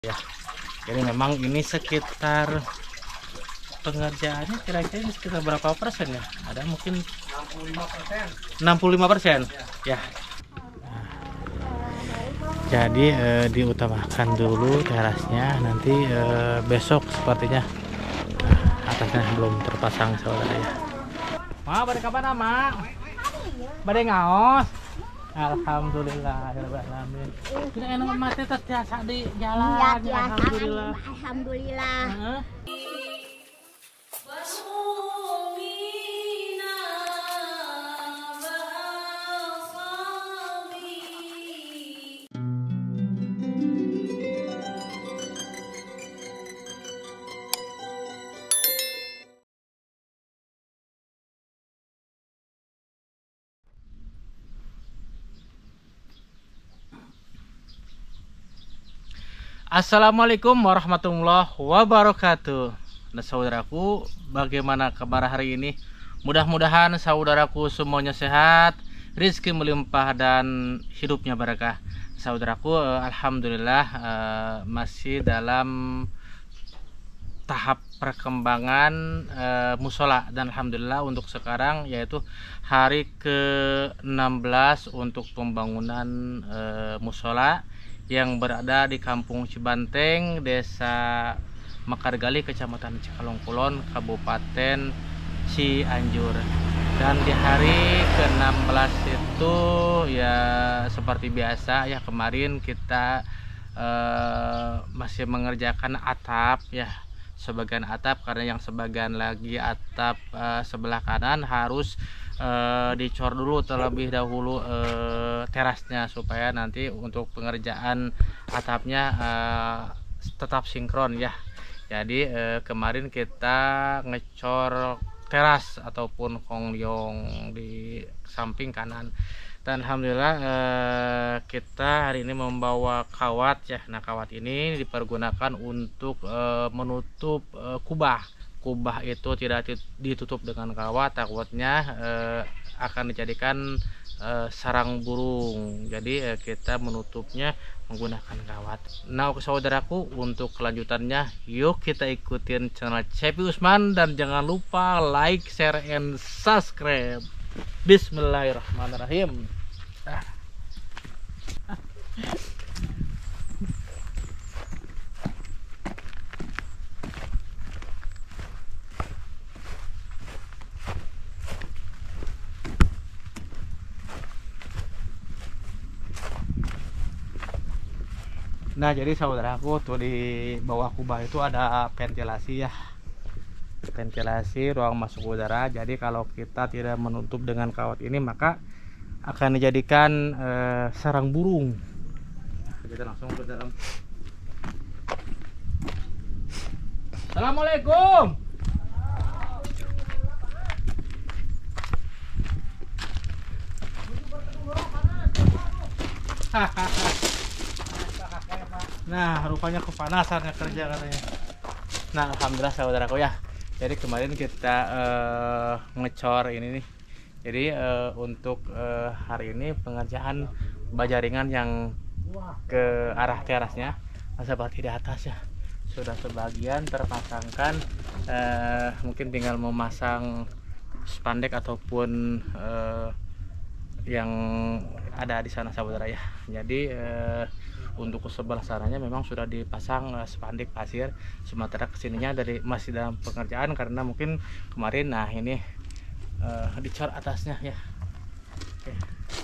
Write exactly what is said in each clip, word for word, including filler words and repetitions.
Ya, jadi memang ini sekitar pengerjaannya kira-kira sekitar berapa persen ya? Ada mungkin enam puluh lima persen. enam puluh lima persen ya. Nah, jadi eh, diutamakan dulu terasnya, nanti eh, besok sepertinya nah, atasnya belum terpasang saudara ya. Ma, bade kapan ama? Bade ngaos. Alhamdulillah, alamin. Kita enak mati terbiasa di jalan. Iya, biasa. Alhamdulillah. Alhamdulillah. Heeh. Assalamualaikum warahmatullahi wabarakatuh. Nah saudaraku, bagaimana kabar hari ini? Mudah-mudahan saudaraku semuanya sehat, rezeki melimpah dan hidupnya berkah. Saudaraku, alhamdulillah eh, masih dalam tahap perkembangan eh, musola, dan alhamdulillah untuk sekarang yaitu hari ke enam belas untuk pembangunan eh, musola yang berada di Kampung Cibanteng, Desa Mekargali, Kecamatan Cikalong Kulon, Kabupaten Cianjur. Dan di hari ke enam belas itu ya seperti biasa ya, kemarin kita eh, masih mengerjakan atap ya, sebagian atap, karena yang sebagian lagi atap eh, sebelah kanan harus Uh, dicor dulu terlebih dahulu uh, terasnya, supaya nanti untuk pengerjaan atapnya uh, tetap sinkron ya. Jadi uh, kemarin kita ngecor teras ataupun kongyong di samping kanan, dan alhamdulillah uh, kita hari ini membawa kawat ya. Nah, kawat ini dipergunakan untuk uh, menutup uh, kubah. Kubah itu tidak ditutup dengan kawat, takutnya eh, akan dijadikan eh, sarang burung. Jadi eh, kita menutupnya menggunakan kawat. Nah saudaraku, untuk kelanjutannya yuk kita ikutin channel Cepi Usman, dan jangan lupa like, share, and subscribe. Bismillahirrahmanirrahim. Ah. Nah jadi saudaraku, tuh di bawah kubah itu ada ventilasi ya, ventilasi ruang masuk udara. Jadi kalau kita tidak menutup dengan kawat ini, maka akan dijadikan eh, sarang burung. Nah, kita langsung ke dalam. Assalamualaikum. Nah, rupanya kepanasan ya kerja katanya. Nah, alhamdulillah saudaraku ya. Jadi kemarin kita uh, ngecor ini nih. Jadi uh, untuk uh, hari ini pengerjaan baja ringan yang ke arah terasnya, seperti di atas ya, sudah sebagian terpasangkan. Uh, mungkin tinggal memasang spandek ataupun uh, yang ada di sana saudara ya. Jadi uh, untuk ke sebelah sananya memang sudah dipasang uh, spanduk pasir, sementara kesininya dari masih dalam pengerjaan karena mungkin kemarin. Nah ini uh, dicor atasnya ya. Oke.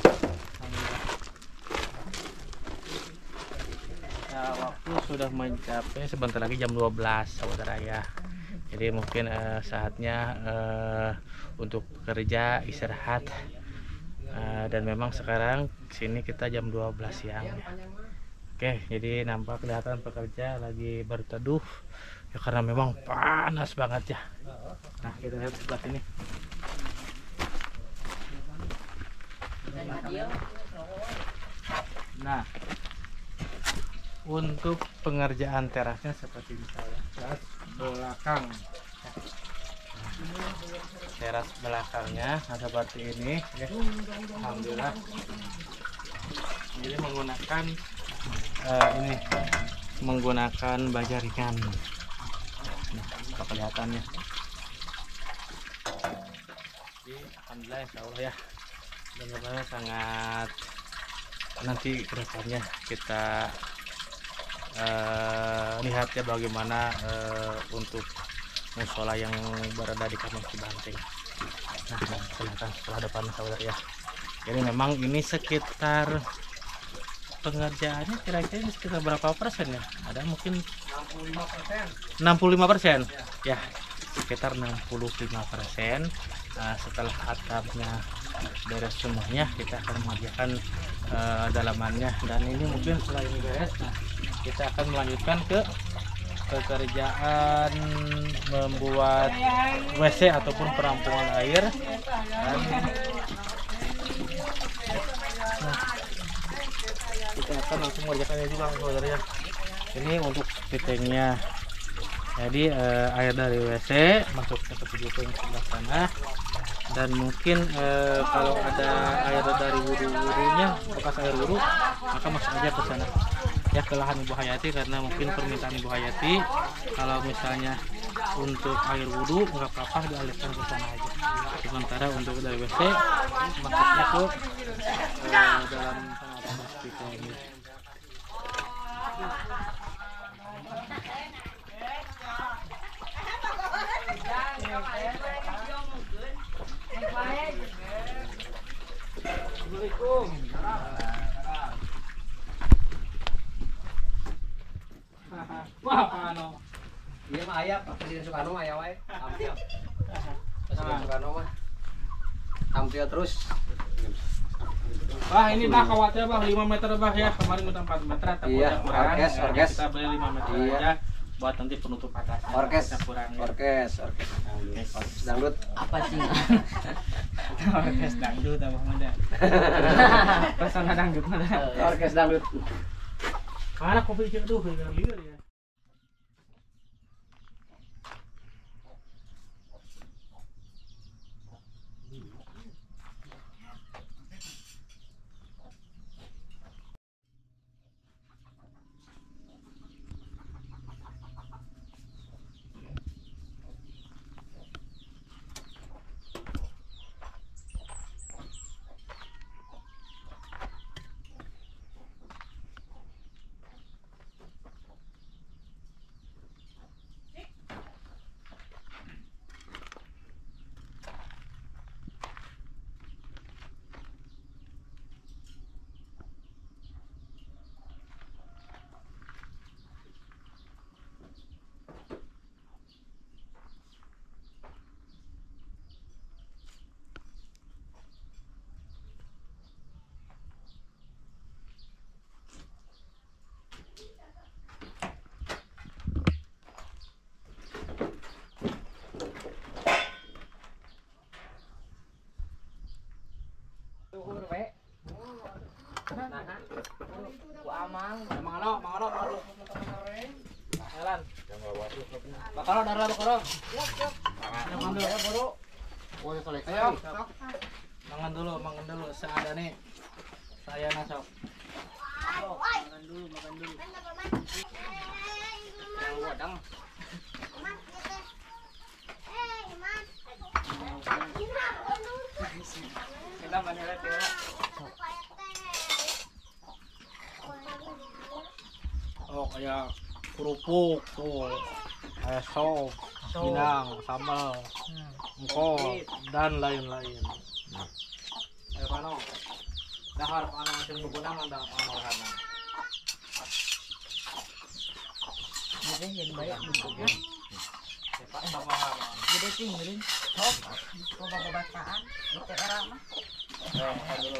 Nah, waktu sudah mencapai sebentar lagi jam dua belas saudara ya. Jadi mungkin uh, saatnya uh, untuk kerja istirahat. Uh, dan memang sekarang sini kita jam dua belas siang ya. Oke, jadi nampak kelihatan pekerja lagi berteduh ya, karena memang panas banget ya. Nah, kita lihat sebelah sini. Nah, untuk pengerjaan terasnya seperti misalnya teras belakang. Nah, teras belakangnya seperti ini ya. Alhamdulillah. Jadi menggunakan uh, ini menggunakan baja ringan. Nah, kelihatannya. Jadi, alhamdulillah insya Allah ya, benar-benar sangat. Nanti kedepannya kita uh, lihat ya bagaimana uh, untuk musola yang berada di Kampung Cibanteng. Nah, nah kelihatan setelah depan saudara ya. Jadi memang ini sekitar pengerjaannya kira-kira ini sekitar berapa persen ya? Ada mungkin enam puluh lima persen. enam puluh lima persen ya, sekitar enam puluh lima persen. Nah, setelah atapnya beres semuanya, kita akan mengerjakan uh, dalamannya. Dan ini mungkin setelah ini beres, nah, kita akan melanjutkan ke pekerjaan membuat W C ataupun perampungan air. Dan nah, kita akan langsung mengerjakannya juga saudara ya. Ini untuk fittingnya. Jadi eh, air dari W C masuk ke tujuh piring sebelah sana, dan mungkin eh, kalau ada air dari wudhu-wudhunya, bekas air wudhu, maka masuk aja ke sana ya, ke lahan Ibu Hayati, karena mungkin permintaan Ibu Hayati kalau misalnya untuk air wudhu nggak apa-apa dialihkan ke sana aja. Sementara untuk dari W C masuknya ke eh, dalam sana ini. Assalamualaikum. Wah, Pano. Iya mah aya Presiden Soekarno aya wae. Tampil. Presiden Soekarno mah tampil terus. Bah, ini bah kawatnya bah lima meter bah ya. Kemarin minta empat meter atau iya, kurang. Orkes, Ya, orkes. kita beli lima meter Iya. aja buat nanti penutup atas. Orkes. Kurang ya. Orkes, orkes. Orkes dangdut. Apa sih? Orkes dangdut apa mana? Pesona dangdut mana? Orkes dangdut. Mana kopi cek tuh liur ya. Ku amang. Mangano, mangano, mangano. Jalan. Bakalo darah bakalo. Mangan dulu. Ayo buru. Boleh selesai. Ayo. Mangan dulu, mangan dulu. Seada nih. Saya nasok. Makan dulu, makan dulu. Yang godang. Kita banyak tira. Oh, kayak kerupuk tuh. Kayak sop, pinang, sambal, engkol, dan lain-lain. Ayo pano. Dahar pano sing begunang anda pano kana. Jadi yang banyak bentuknya. Pak sama hama. Gede tinggalin. Oh, coba bacaan. Itu era mah. Ayo makan dulu.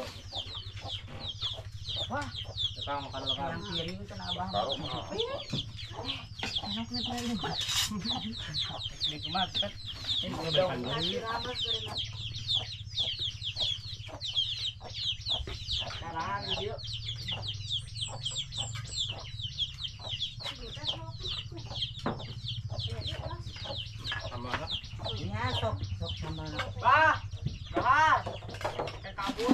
Wah, Kita makan dulu kan. yang piring itu na abang. Enak nih piring. Nikmat kan? Ini Ini dong. makan dulu. Sekarang video. Sama anak. Ya, sok sok sama. Bah. Bah. Kayak kabur.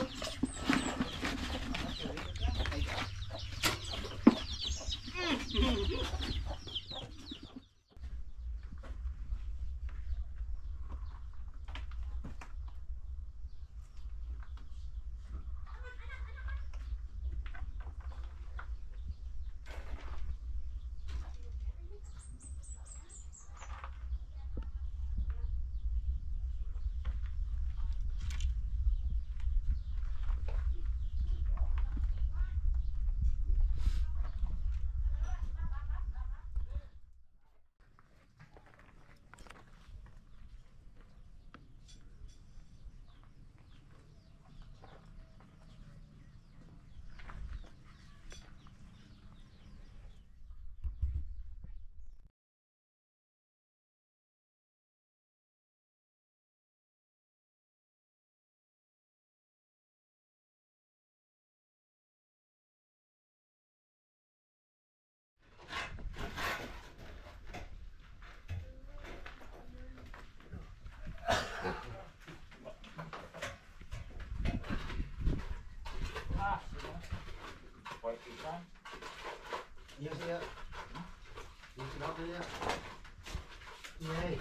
Yeay.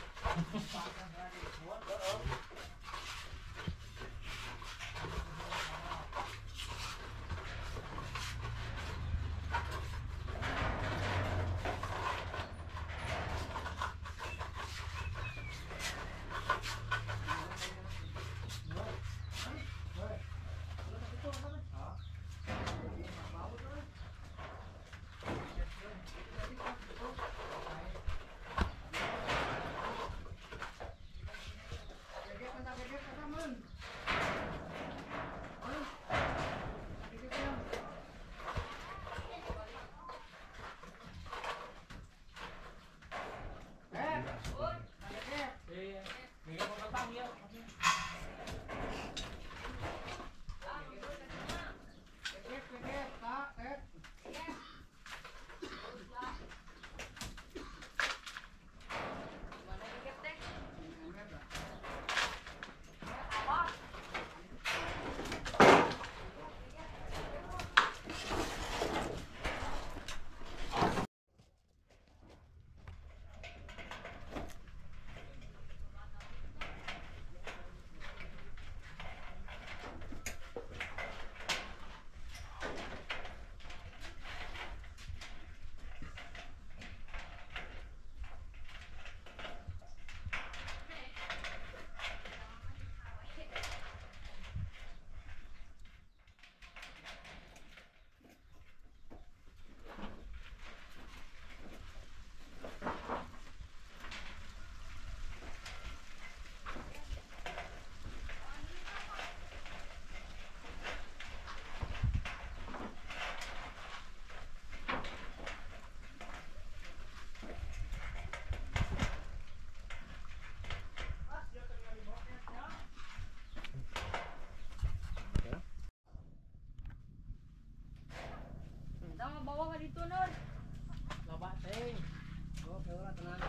Bawa ka dito nun. Laba teh. Oh, kaya tenang.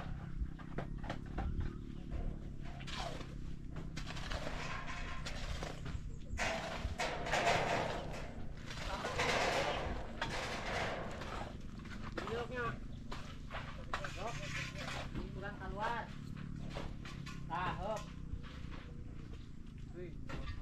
Duduknya. Hop. Bukan keluar. Nah, hop. Wih.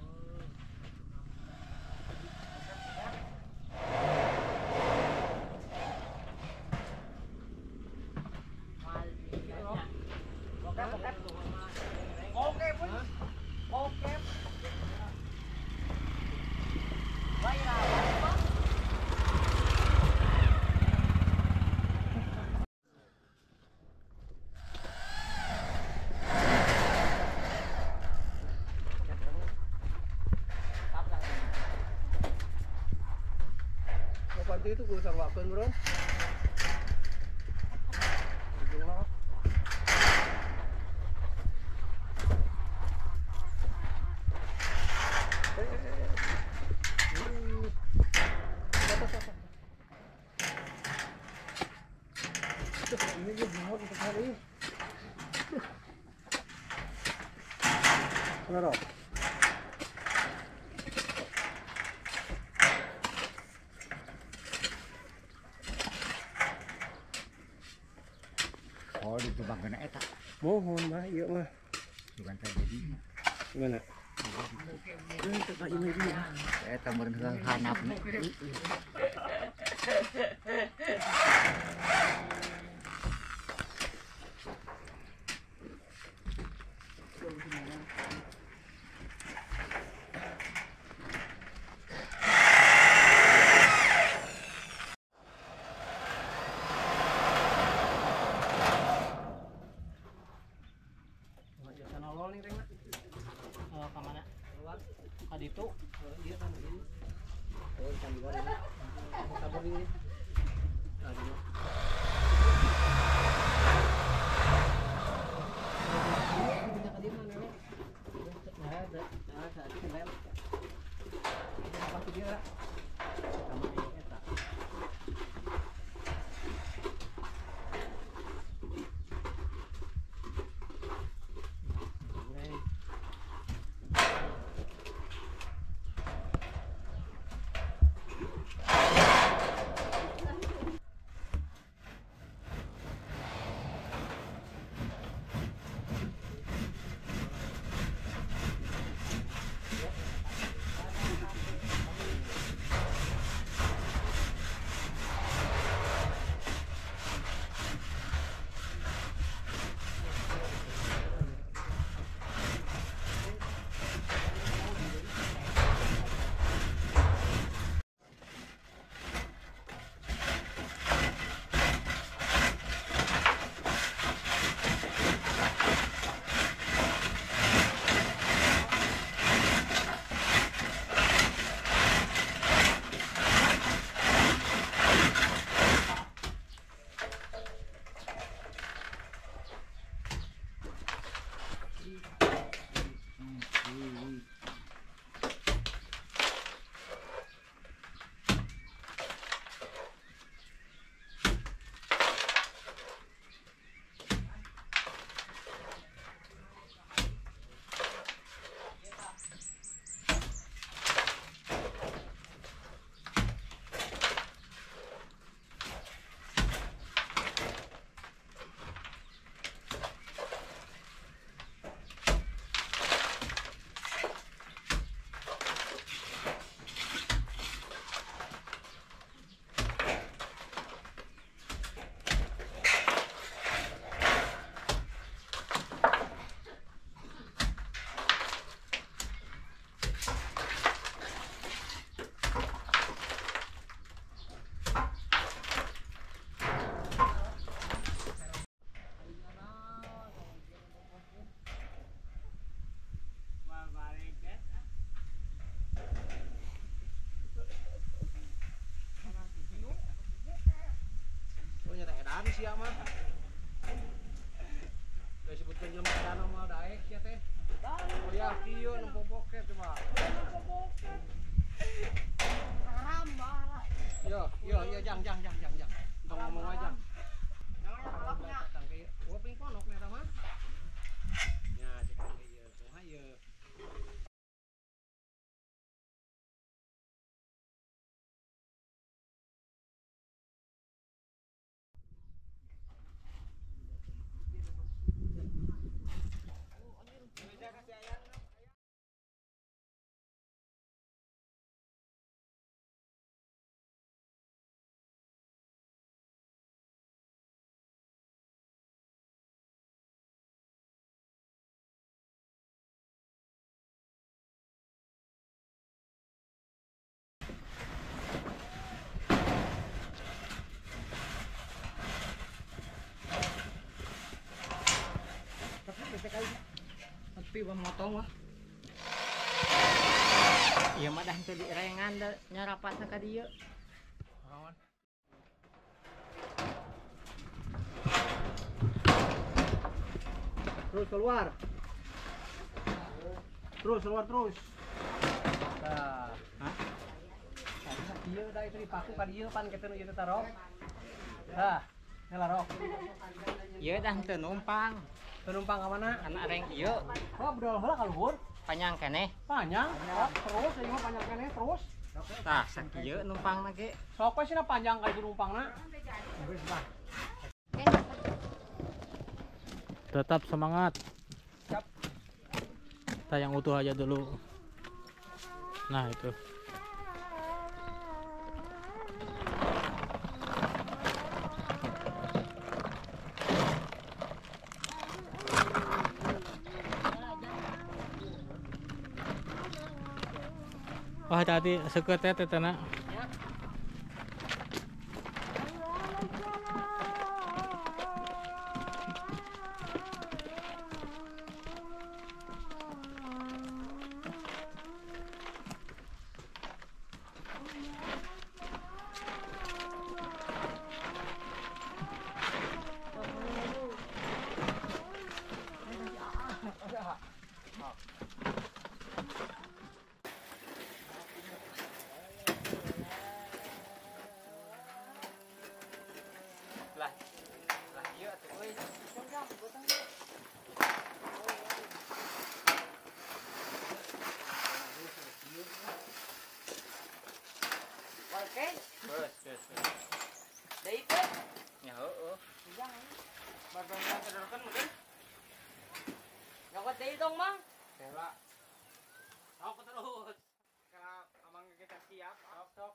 Panti itu gue sarwakan bro. Ini dia buat untuk hari. Kenapa? Oh, itu bagaimana eta? Mohon mah, iya mah. Bukan terjadi. Gimana? Eh, tempat ini dia. Eta meureun hanapna. Itu iya kan ini. Oh, kan juga. Mau kabur ini. Nah, dulu. Kita ke dia mana? Nah, ada. Nah, saat ini lem. Apa sih dia? Sama ini eta. sia mah. Geus sebutkeun jelema kadana mah daek sia teh. Oh ya kieu nu boboket teh mah. Haram balah. Yo, yo, yo jang jang jang jang jang. Tong ngomong aja. Jangan koloknya. Datang ke oh ping ponok nih mah. Nya cek ke ieu, kumaha ieu. Tapi bang motong wah. Iya mah dah teu direngan da nyarapatna ka dieu. Kawan. Terus keluar. Terus keluar terus. Nah, Hah? tadi ieu da itu dipaku ka dieu pan kita nu ieu teh tarok. Nah, nyala rok. Ieu dah teu numpang. Penumpang ka mana? Kan areng ieu Oh, bedol heula ka luhur. panjang keneh. Panjang. Oh, terus ieu mah panjang keneh terus. Tah sakieu numpangna ge. Sok we cenah panjang ka itu numpangna. Geus bah. Tetap semangat. Siap. Kita yang utuh aja dulu. Nah itu. Oh hati-hati seket ya tetena. Lah. Lah ieu atuh euy. Oke. Geus, geus. Deui teh. Nya heueuh. Jangan. Bagongna sederkeun meureun. Nyokot deui dong, Mang. Heula. Sok terus. Ka amang kita siap. Sok, sok.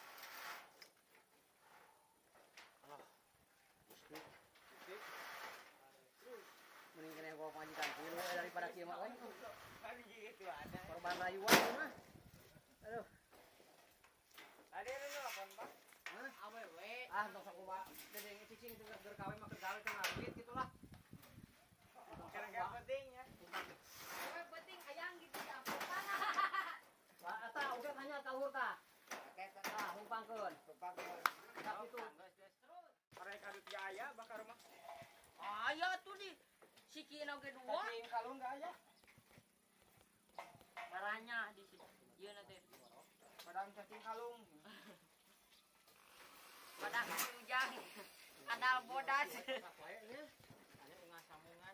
Mending kena gua majikan kulo daripada kieu mah euy. Tadi gitu ada. Korban rayuan ieu mah. Aduh. Ada nu lapon, Pak. Hah? Awewe. Ah, tong sakuba. Dedeng cicing teu keur gawe mah keur gawe teh ngabit gitulah. Karena enggak penting ya. Awewe penting ayang gitu ya. Wah, eta udah tanya ka luhur tah. Tah, humpangkeun. Dak itu. Terus. Arek adu tiga aya bakar mah. Aya tuh di sikieun oge dua. Tapi kalung enggak aya. Caranya di situ. Ieu na teh. Padang cacing kalung. Padang ujang. Adal bodas. Kayaknya Ada ungah sambungan.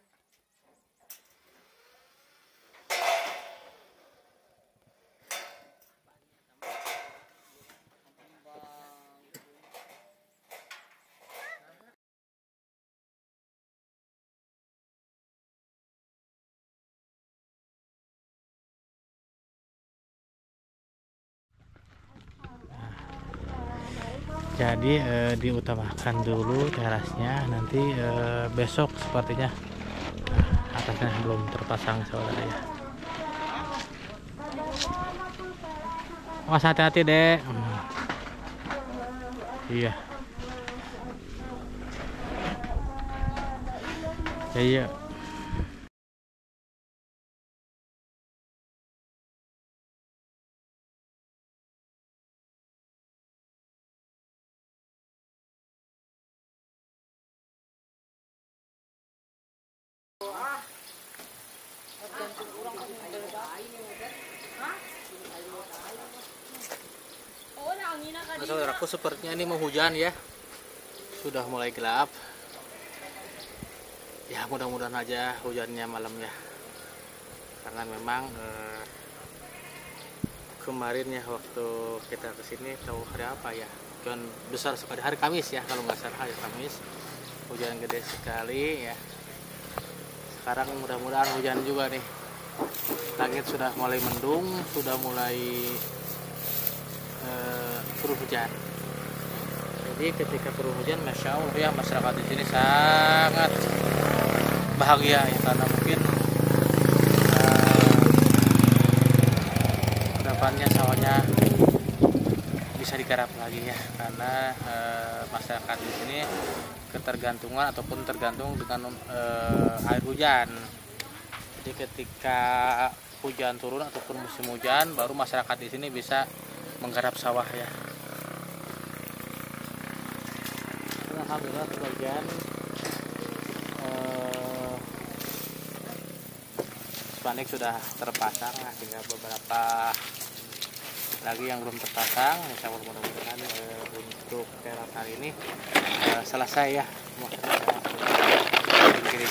Jadi eh, diutamakan dulu terasnya, nanti eh, besok sepertinya nah, atasnya belum terpasang saudara ya. Mas hati-hati dek. Hmm. Iya. Ya, iya. Nah, saudaraku, sepertinya ini mau hujan ya. Sudah mulai gelap. Ya mudah-mudahan aja hujannya malam ya. Karena memang eh, kemarin ya waktu kita kesini tahu hari apa ya? Hujan besar sekali, hari Kamis ya kalau nggak salah, hari Kamis. Hujan gede sekali ya. Sekarang mudah-mudahan hujan juga nih. Langit sudah mulai mendung, sudah mulai uh, turun hujan. Jadi ketika turun hujan, masya Allah ya, masyarakat di sini sangat bahagia ya, karena mungkin uh, depannya sawahnya bisa digarap lagi ya, karena uh, masyarakat di sini ketergantungan ataupun tergantung dengan uh, air hujan. Jadi ketika hujan turun ataupun musim hujan, baru masyarakat di sini bisa menggarap sawah ya. Alhamdulillah sebagian eh, spanik sudah terpasang, nah, tinggal beberapa lagi yang belum terpasang. Insya Allah mudah-mudahan eh, untuk terap hari ini eh, selesai ya. Kirim.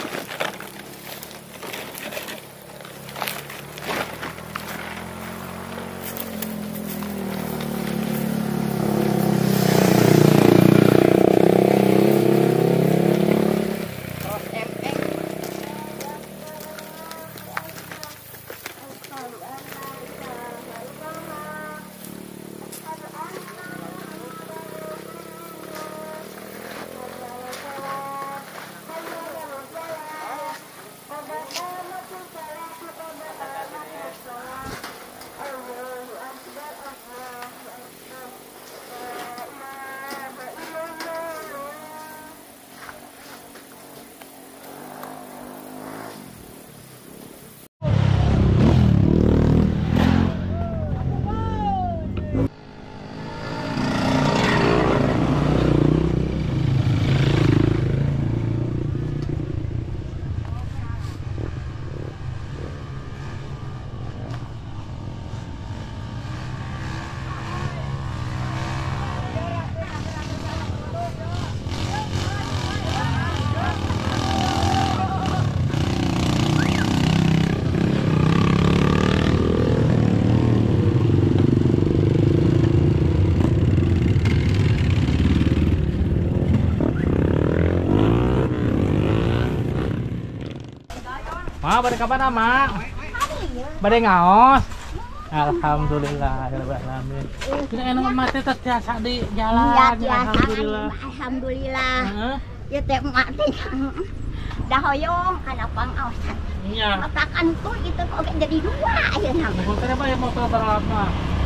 Ma, pada kapan ama? Pada ngaos. Alhamdulillah, alamin. Kita enak mati terbiasa di jalan. Iya, biasa. Alhamdulillah. Alhamdulillah. Heeh. Ya teh mati. Dah hoyong anak pangaosan. Iya. Masakan tuh itu kok jadi dua ya nama. Motor apa ya, motor berapa?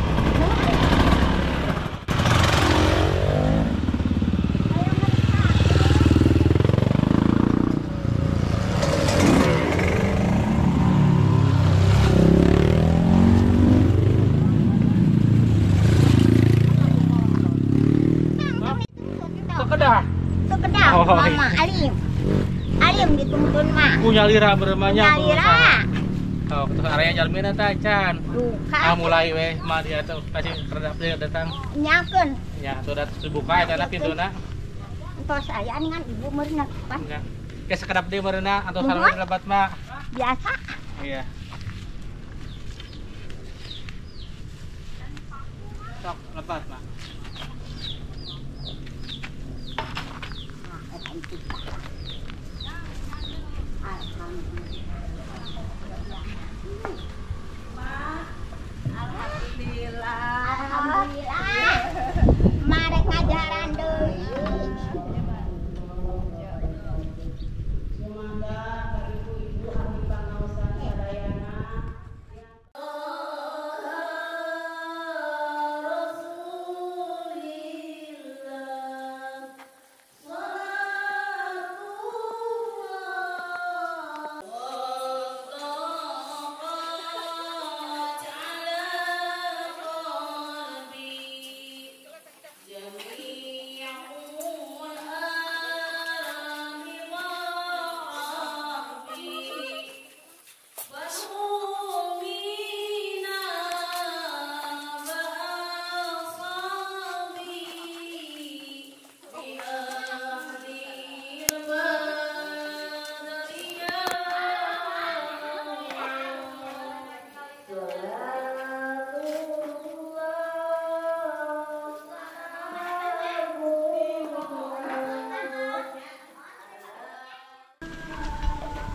Sekedar. Sekedar Oh, mama iya. alim. Alim dituntun mah. Punya lira beremanya. Nyalira. Oh, terus area jalmina tacan. Duka. Ah, mulai weh, mah dia tuh kasih redap dia datang. Nyakeun. Ya, sudah dibuka ya karena pintuna. Entos saya dengan ibu meurna pan. Ya. Kayak sekedap dia meurena atau Bukan. sareng lebat mah. Biasa. Iya. Sok lebat mah. Alhamdulillah. Marek ngajaran deui.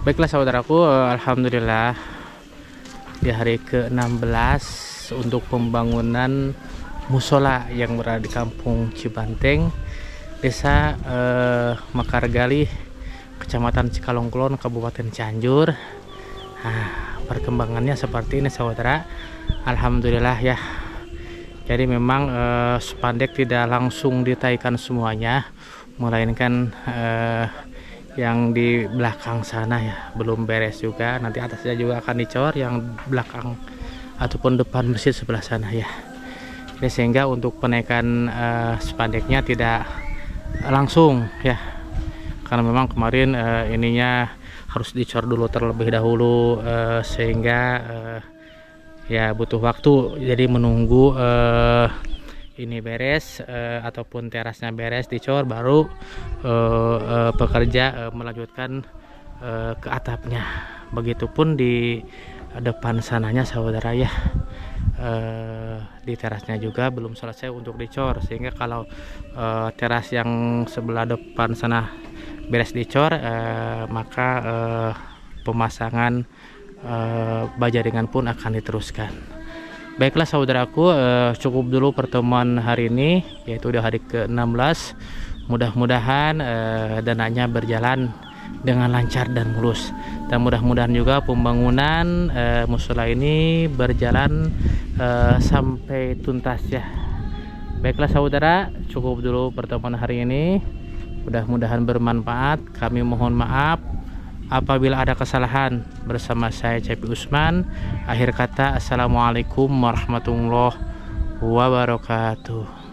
Baiklah saudaraku, alhamdulillah di hari ke enam belas untuk pembangunan musola yang berada di Kampung Cibanteng, Desa eh, Mekargali, Kecamatan Cikalongkulon, Kabupaten Cianjur. Nah, perkembangannya seperti ini saudara. Alhamdulillah ya. Jadi memang eh, spandek tidak langsung ditaikan semuanya, melainkan eh, yang di belakang sana ya belum beres juga. Nanti atasnya juga akan dicor yang belakang ataupun depan masjid sebelah sana ya. Jadi sehingga untuk penaikan uh, spandeknya tidak langsung ya, karena memang kemarin uh, ininya harus dicor dulu terlebih dahulu uh, sehingga uh, ya butuh waktu. Jadi menunggu uh, ini beres uh, ataupun terasnya beres dicor baru uh, uh, pekerja uh, melanjutkan uh, ke atapnya. Begitupun di depan sananya saudara ya, uh, di terasnya juga belum selesai untuk dicor, sehingga kalau uh, teras yang sebelah depan sana beres dicor uh, maka uh, pemasangan uh, baja ringan pun akan diteruskan. Baiklah saudaraku, eh, cukup dulu pertemuan hari ini, yaitu di hari ke enam belas. Mudah-mudahan eh, dananya berjalan dengan lancar dan mulus, dan mudah-mudahan juga pembangunan eh, musola ini berjalan eh, sampai tuntas ya. Baiklah saudara, cukup dulu pertemuan hari ini, mudah-mudahan bermanfaat. Kami mohon maaf apabila ada kesalahan. Bersama saya Cepi Usman, akhir kata assalamualaikum warahmatullahi wabarakatuh.